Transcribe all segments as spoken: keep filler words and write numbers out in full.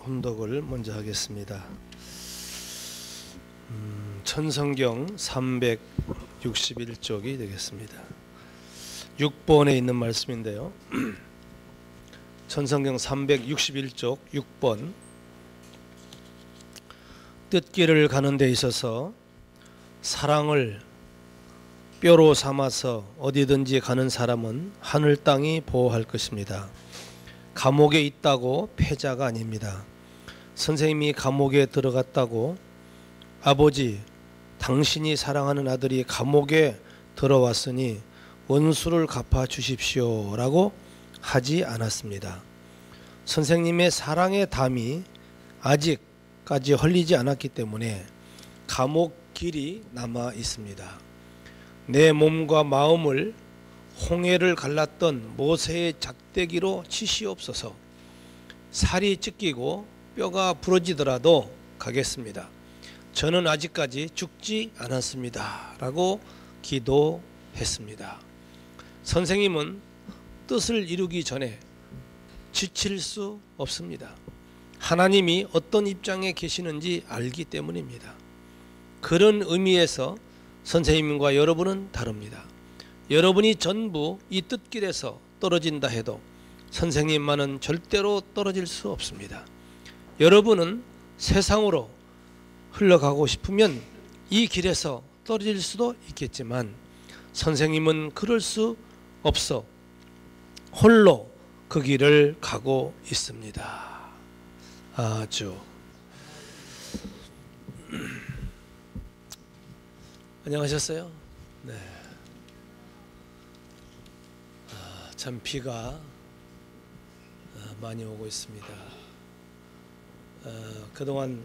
혼독을 먼저 하겠습니다. 음, 천성경 삼백육십일 쪽이 되겠습니다. 육 번에 있는 말씀인데요. 천성경 삼백육십일 쪽 육 번. 뜻길을 가는 데 있어서 사랑을 뼈로 삼아서 어디든지 가는 사람은 하늘 땅이 보호할 것입니다. 감옥에 있다고 패자가 아닙니다. 선생님이 감옥에 들어갔다고 아버지 당신이 사랑하는 아들이 감옥에 들어왔으니 원수를 갚아 주십시오 라고 하지 않았습니다. 선생님의 사랑의 담이 아직까지 흘리지 않았기 때문에 감옥 길이 남아 있습니다. 내 몸과 마음을 홍해를 갈랐던 모세의 작대기로 치시옵소서. 살이 찢기고 뼈가 부러지더라도 가겠습니다. 저는 아직까지 죽지 않았습니다 라고 기도했습니다. 선생님은 뜻을 이루기 전에 지칠 수 없습니다. 하나님이 어떤 입장에 계시는지 알기 때문입니다. 그런 의미에서 선생님과 여러분은 다릅니다. 여러분이 전부 이 뜻길에서 떨어진다 해도 선생님만은 절대로 떨어질 수 없습니다. 여러분은 세상으로 흘러가고 싶으면 이 길에서 떨어질 수도 있겠지만 선생님은 그럴 수 없어 홀로 그 길을 가고 있습니다. 아주 안녕하셨어요? 네. 아, 참 비가 많이 오고 있습니다. 어, 그동안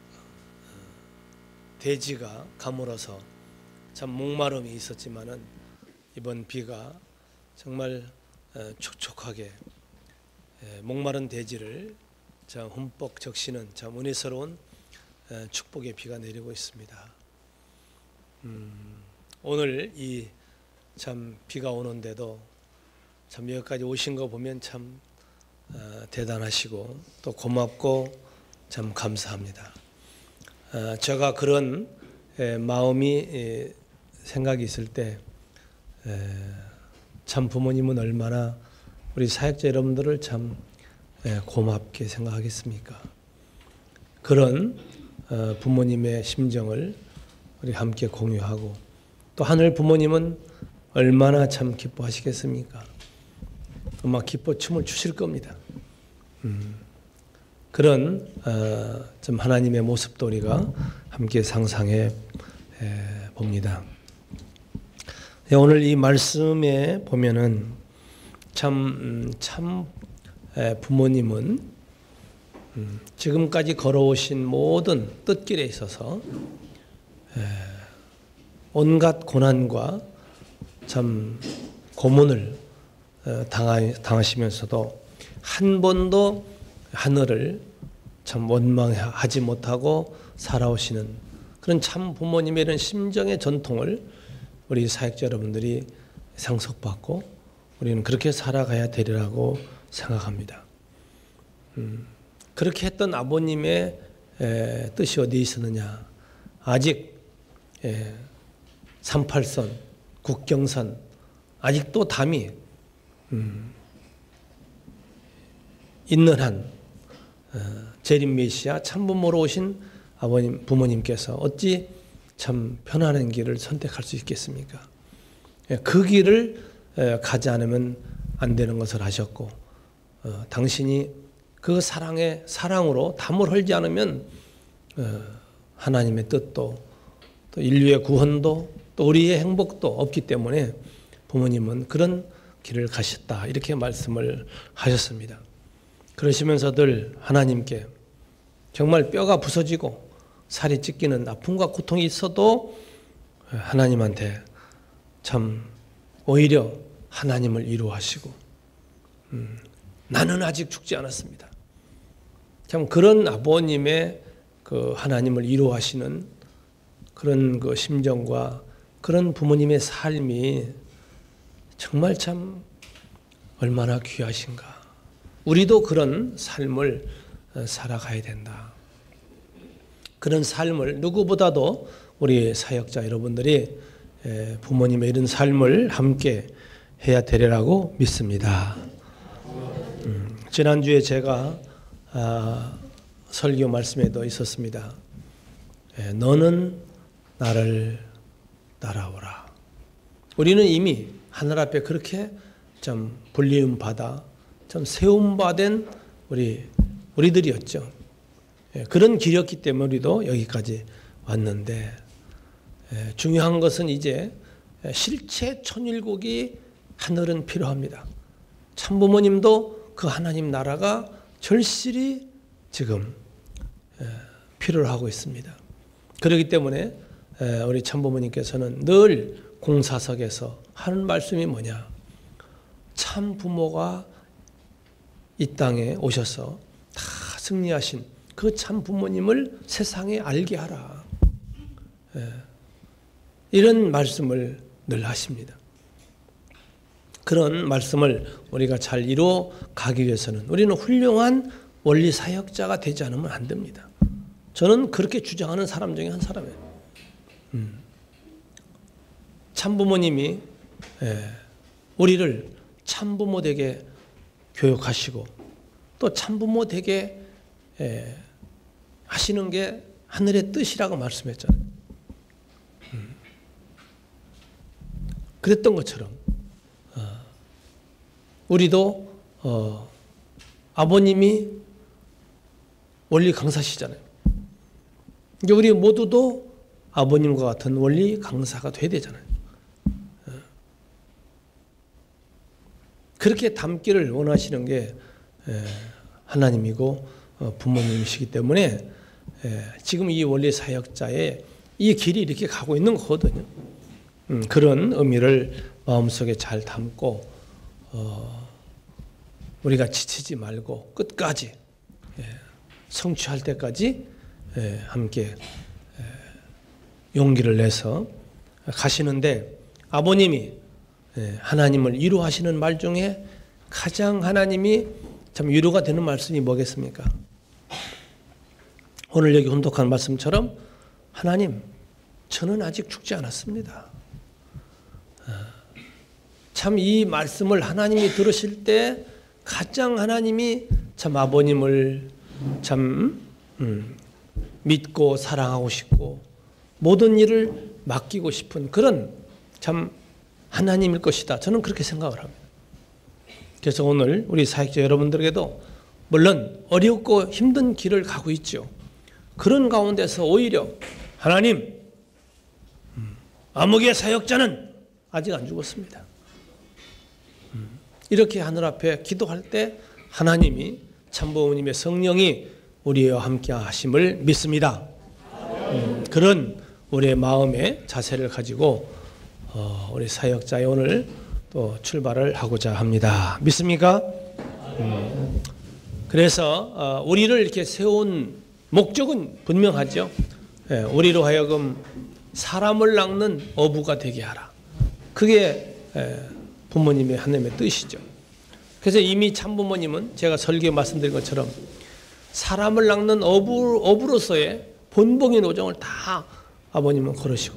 대지가 가물어서 참 목마름이 있었지만은 이번 비가 정말 촉촉하게 목마른 대지를 참 흠뻑 적시는 참 은혜스러운 축복의 비가 내리고 있습니다. 음, 오늘 이 참 비가 오는데도 참 여기까지 오신 거 보면 참 어, 대단하시고 또 고맙고 참 감사합니다. 어, 제가 그런 에, 마음이 에, 생각이 있을 때 참 부모님은 얼마나 우리 사역자 여러분들을 참 에, 고맙게 생각하겠습니까? 그런 어, 부모님의 심정을 우리 함께 공유하고 또 하늘 부모님은 얼마나 참 기뻐하시겠습니까? 아마 기뻐 춤을 추실 겁니다. 음, 그런 어, 좀 하나님의 모습도 우리가 함께 상상해 에, 봅니다. 네, 오늘 이 말씀에 보면은 참, 참 에, 부모님은 음, 지금까지 걸어오신 모든 뜻길에 있어서 에, 온갖 고난과 참 고문을 당하시면서도 한 번도 하늘을 참 원망하지 못하고 살아오시는 그런 참 부모님의 이런 심정의 전통을 우리 사역자 여러분들이 상속받고 우리는 그렇게 살아가야 되리라고 생각합니다. 음, 그렇게 했던 아버님의 에, 뜻이 어디에 있었느냐? 아직 에, 삼팔선, 국경선 아직도 담이 음, 있는 한 어, 재림 메시아 참부모로 오신 아버님 부모님께서 어찌 참 편안한 길을 선택할 수 있겠습니까? 그 길을 에, 가지 않으면 안 되는 것을 아셨고 어, 당신이 그 사랑의 사랑으로 담을 헐지 않으면 어, 하나님의 뜻도 또 인류의 구원도 또 우리의 행복도 없기 때문에 부모님은 그런 길을 가셨다 이렇게 말씀을 하셨습니다. 그러시면서들 하나님께 정말 뼈가 부서지고 살이 찢기는 아픔과 고통이 있어도 하나님한테 참 오히려 하나님을 이루하시고 음, 나는 아직 죽지 않았습니다. 참 그런 아버님의 그 하나님을 이루하시는 그런 그 심정과 그런 부모님의 삶이 정말 참 얼마나 귀하신가. 우리도 그런 삶을 살아가야 된다. 그런 삶을 누구보다도 우리 사역자 여러분들이 부모님의 이런 삶을 함께 해야 되리라고 믿습니다. 음, 지난주에 제가 아, 설교 말씀에도 있었습니다. 예, 너는 나를 따라오라. 우리는 이미 하늘 앞에 그렇게 좀 불리움 받아 좀 세움 받은 우리 우리들이었죠. 예, 그런 길이었기 때문에 우리도 여기까지 왔는데 예, 중요한 것은 이제 실체 천일국이 하늘은 필요합니다. 참부모님도 그 하나님 나라가 절실히 지금 필요로 하고 있습니다. 그렇기 때문에 우리 참부모님께서는 늘 공사석에서 하는 말씀이 뭐냐? 참 부모가 이 땅에 오셔서 다 승리하신 그 참 부모님을 세상에 알게 하라. 이런 말씀을 늘 하십니다. 그런 말씀을 우리가 잘 이루어 가기 위해서는 우리는 훌륭한 원리 사역자가 되지 않으면 안 됩니다. 저는 그렇게 주장하는 사람 중에 한 사람이에요. 음. 참부모님이 예, 우리를 참부모 되게 교육하시고 또 참부모 되게 예, 하시는 게 하늘의 뜻이라고 말씀했잖아요. 음. 그랬던 것처럼 우리도 어, 아버님이 원리 강사시잖아요. 이제 우리 모두도 아버님과 같은 원리 강사가 돼야 되잖아요. 그렇게 담기를 원하시는 게 하나님이고 부모님이시기 때문에 지금 이 원리 사역자의 이 길이 이렇게 가고 있는 거거든요. 그런 의미를 마음속에 잘 담고 어, 우리가 지치지 말고 끝까지 예, 성취할 때까지 예, 함께 예, 용기를 내서 가시는데 아버님이 예, 하나님을 위로하시는 말 중에 가장 하나님이 참 위로가 되는 말씀이 뭐겠습니까? 오늘 여기 혼독한 말씀처럼 하나님 저는 아직 죽지 않았습니다. 참 이 말씀을 하나님이 들으실 때 가장 하나님이 참 아버님을 참 음, 믿고 사랑하고 싶고 모든 일을 맡기고 싶은 그런 참 하나님일 것이다. 저는 그렇게 생각을 합니다. 그래서 오늘 우리 사역자 여러분들에게도 물론 어렵고 힘든 길을 가고 있죠. 그런 가운데서 오히려 하나님 암흑의 사역자는 아직 안 죽었습니다. 이렇게 하늘 앞에 기도할 때 하나님이 참부모님의 성령이 우리와 함께 하심을 믿습니다. 음, 그런 우리의 마음의 자세를 가지고 어, 우리 사역자의 오늘 또 출발을 하고자 합니다. 믿습니까? 음, 그래서 어, 우리를 이렇게 세운 목적은 분명하죠. 예, 우리로 하여금 사람을 낚는 어부가 되게 하라. 그게 예, 부모님의 하나님의 뜻이죠. 그래서 이미 참부모님은 제가 설교에 말씀드린 것처럼 사람을 낚는 어부, 어부로서의 본봉의 노정을 다 아버님은 걸으시고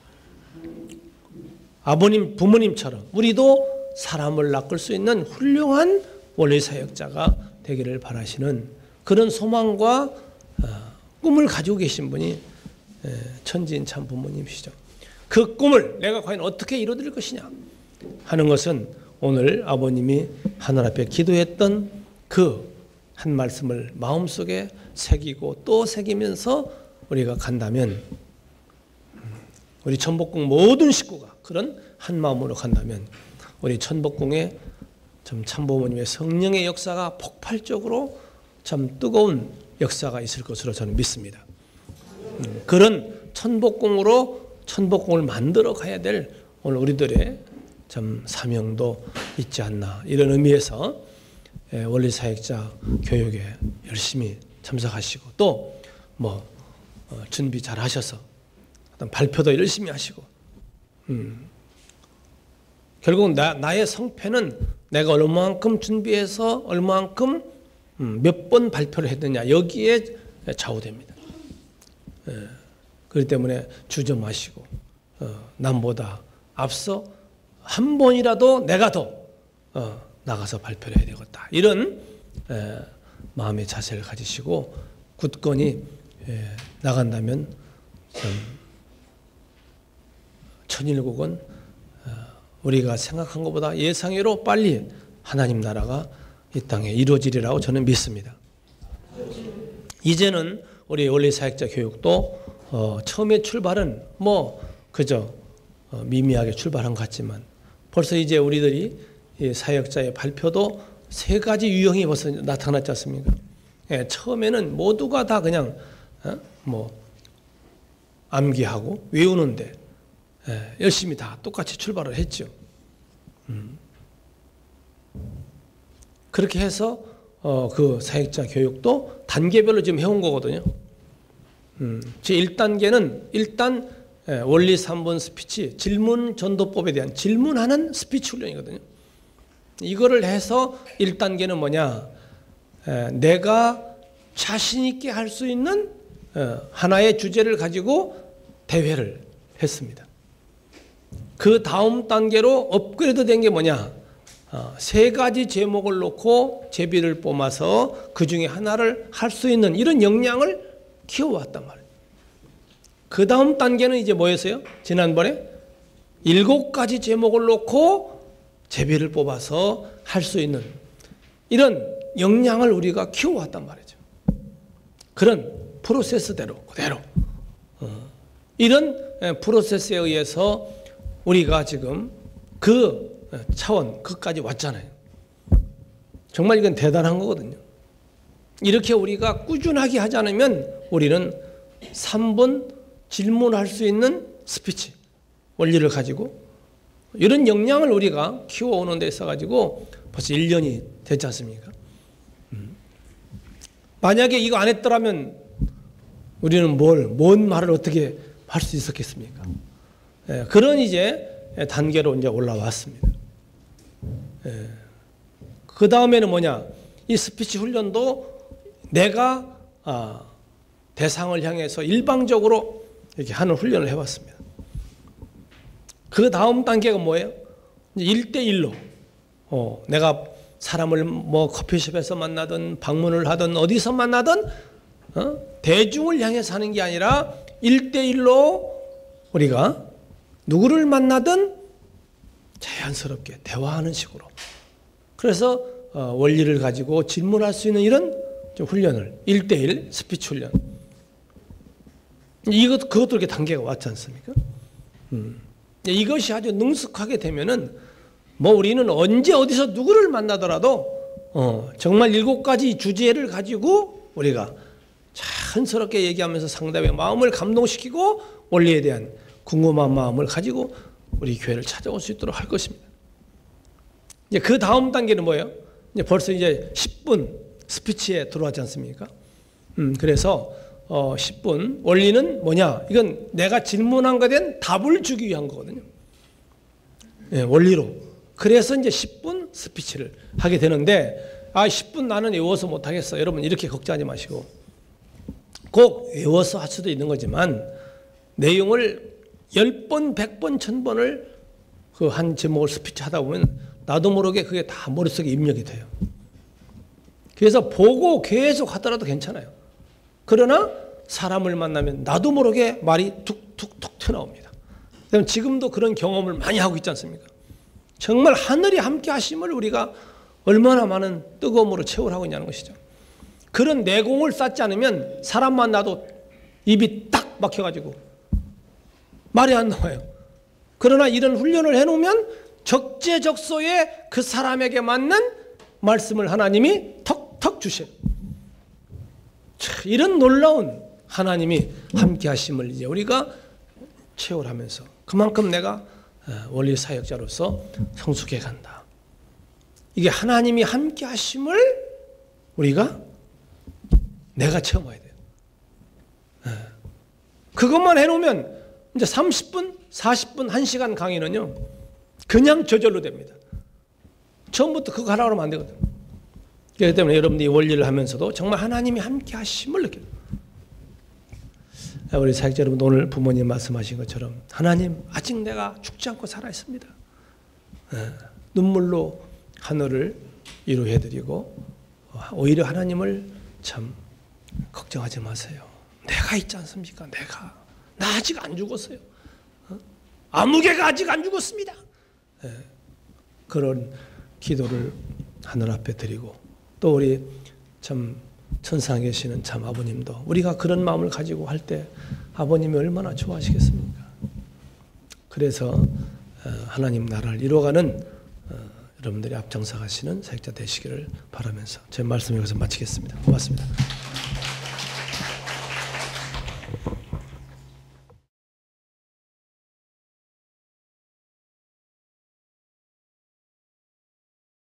아버님, 부모님처럼 우리도 사람을 낚을 수 있는 훌륭한 원리 사역자가 되기를 바라시는 그런 소망과 꿈을 가지고 계신 분이 천지인 참 부모님이시죠. 그 꿈을 내가 과연 어떻게 이루어드릴 것이냐 하는 것은 오늘 아버님이 하늘 앞에 기도했던 그 한 말씀을 마음속에 새기고 또 새기면서 우리가 간다면 우리 천복궁 모든 식구가 그런 한 마음으로 간다면 우리 천복궁에 참 참부모님의 성령의 역사가 폭발적으로 참 뜨거운 역사가 있을 것으로 저는 믿습니다. 그런 천복궁으로 천복궁을 만들어 가야 될 오늘 우리들의 참 사명도 있지 않나 이런 의미에서 원리 사역자 교육에 열심히 참석하시고 또 뭐 준비 잘 하셔서 발표도 열심히 하시고 음. 결국 나, 나의 성패는 내가 얼마만큼 준비해서 얼마만큼 몇 번 발표를 했느냐 여기에 좌우됩니다. 그렇기 때문에 주저 마시고 남보다 앞서 한 번이라도 내가 더 나가서 발표를 해야 되겠다. 이런 마음의 자세를 가지시고 굳건히 나간다면 천일국은 우리가 생각한 것보다 예상외로 빨리 하나님 나라가 이 땅에 이루어지리라고 저는 믿습니다. 이제는 우리 원리사역자 교육도 어, 처음에 출발은 뭐 그저 어, 미미하게 출발한 것 같지만 벌써 이제 우리들이 이 사역자의 발표도 세 가지 유형이 벌써 나타났지 않습니까? 예, 처음에는 모두가 다 그냥 어? 뭐 암기하고 외우는데 예, 열심히 다 똑같이 출발을 했죠. 음. 그렇게 해서 어, 그 사역자 교육도 단계별로 지금 해온 거거든요. 음, 일 단계는 일단 예, 원리 삼 번 스피치, 질문 전도법에 대한 질문하는 스피치 훈련이거든요. 이거를 해서 일 단계는 뭐냐? 에, 내가 자신 있게 할 수 있는 에, 하나의 주제를 가지고 대회를 했습니다. 그 다음 단계로 업그레이드 된 게 뭐냐? 어, 세 가지 제목을 놓고 제비를 뽑아서 그 중에 하나를 할 수 있는 이런 역량을 키워왔단 말이에요. 그 다음 단계는 이제 뭐였어요? 지난번에 일곱 가지 제목을 놓고 제비를 뽑아서 할 수 있는 이런 역량을 우리가 키워왔단 말이죠. 그런 프로세스대로 그대로 어, 이런 프로세스에 의해서 우리가 지금 그 차원 그까지 왔잖아요. 정말 이건 대단한 거거든요. 이렇게 우리가 꾸준하게 하지 않으면 우리는 삼 분 질문할 수 있는 스피치 원리를 가지고 이런 역량을 우리가 키워오는 데 있어가지고 벌써 일 년이 됐지 않습니까? 음. 만약에 이거 안 했더라면 우리는 뭘, 뭔 말을 어떻게 할 수 있었겠습니까? 예, 그런 이제 단계로 이제 올라왔습니다. 예. 그 다음에는 뭐냐? 이 스피치 훈련도 내가 아, 대상을 향해서 일방적으로 이렇게 하는 훈련을 해봤습니다. 그 다음 단계가 뭐예요? 일 대일로 어, 내가 사람을 뭐 커피숍에서 만나든 방문을 하든 어디서 만나든 어? 대중을 향해서 하는 게 아니라 일 대일로 우리가 누구를 만나든 자연스럽게 대화하는 식으로 그래서 어, 원리를 가지고 질문할 수 있는 이런 좀 훈련을 일 대일 스피치 훈련 이것, 그것도 이렇게 단계가 왔지 않습니까? 음. 이것이 아주 능숙하게 되면은 뭐 우리는 언제 어디서 누구를 만나더라도 어, 정말 일곱 가지 주제를 가지고 우리가 자연스럽게 얘기하면서 상대방의 마음을 감동시키고 원리에 대한 궁금한 마음을 가지고 우리 교회를 찾아올 수 있도록 할 것입니다. 이제 그 다음 단계는 뭐예요? 이제 벌써 이제 십 분 스피치에 들어왔지 않습니까? 음, 그래서 어, 십 분 원리는 뭐냐? 이건 내가 질문한 것에 대한 답을 주기 위한 거거든요. 예, 원리로. 그래서 이제 십 분 스피치를 하게 되는데 아, 십 분 나는 외워서 못 하겠어. 여러분 이렇게 걱정하지 마시고 꼭 외워서 할 수도 있는 거지만 내용을 열 번, 백 번, 천 번을 그 한 제목을 스피치 하다 보면 나도 모르게 그게 다 머릿속에 입력이 돼요. 그래서 보고 계속 하더라도 괜찮아요. 그러나 사람을 만나면 나도 모르게 말이 툭툭툭 튀어나옵니다. 지금도 그런 경험을 많이 하고 있지 않습니까? 정말 하늘이 함께 하심을 우리가 얼마나 많은 뜨거움으로 체험하고 있냐는 것이죠. 그런 내공을 쌓지 않으면 사람 만나도 입이 딱 막혀가지고 말이 안 나와요. 그러나 이런 훈련을 해놓으면 적재적소에 그 사람에게 맞는 말씀을 하나님이 턱턱 주셔요. 이런 놀라운 하나님이 함께 하심을 이제 우리가 체험하면서 그만큼 내가 원리 사역자로서 성숙해 간다. 이게 하나님이 함께 하심을 우리가 내가 체험해야 돼요. 그것만 해놓으면 이제 삼십 분, 사십 분, 한 시간 강의는요 그냥 저절로 됩니다. 처음부터 그거 하라고 하면 안 되거든. 그렇기 때문에 여러분들이 원리를 하면서도 정말 하나님이 함께 하심을 느껴요. 우리 사역자 여러분, 오늘 부모님 말씀하신 것처럼 하나님 아직 내가 죽지 않고 살아있습니다. 눈물로 하늘을 위로해드리고 오히려 하나님을 참 걱정하지 마세요. 내가 있지 않습니까? 내가 나 아직 안 죽었어요. 아무개가 아직 안 죽었습니다. 그런 기도를 하늘 앞에 드리고, 또 우리 참 천상에 계시는 참 아버님도 우리가 그런 마음을 가지고 할 때 아버님이 얼마나 좋아하시겠습니까? 그래서 하나님 나라를 이루어가는 여러분들이 앞장서 가시는 사역자 되시기를 바라면서 제 말씀 여기서 마치겠습니다. 고맙습니다.